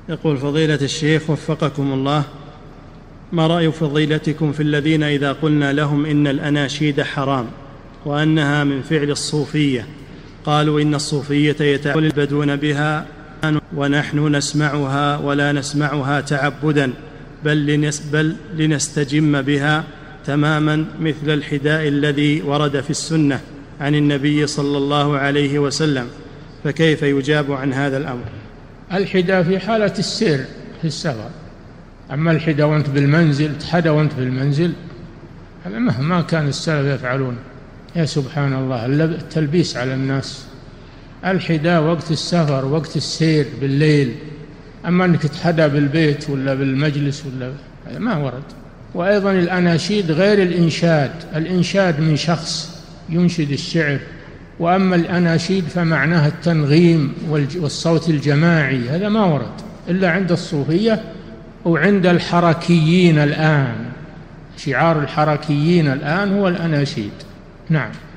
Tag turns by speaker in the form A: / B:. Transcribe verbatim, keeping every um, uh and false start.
A: يقول فضيلة الشيخ وفقكم الله، ما رأي فضيلتكم في الذين إذا قلنا لهم إن الأناشيد حرام وأنها من فعل الصوفية قالوا إن الصوفية يتعبدون بها ونحن نسمعها ولا نسمعها تعبدا بل, لنس بل لنستجم بها تماما مثل الحداء الذي ورد في السنة عن النبي صلى الله عليه وسلم، فكيف يجاب عن هذا الأمر؟
B: الحداء في حالة السير في السفر، أما الحداء وأنت بالمنزل تحدى وأنت بالمنزل هذا مهما كان السلف يفعلون. يا سبحان الله التلبيس على الناس. الحداء وقت السفر وقت السير بالليل، أما أنك تحدى بالبيت ولا بالمجلس ولا هذا ما ورد. وأيضا الأناشيد غير الإنشاد، الإنشاد من شخص ينشد الشعر، وأما الأناشيد فمعناها التنغيم والصوت الجماعي، هذا ما ورد إلا عند الصوفية وعند الحركيين الآن. شعار الحركيين الآن هو الأناشيد. نعم.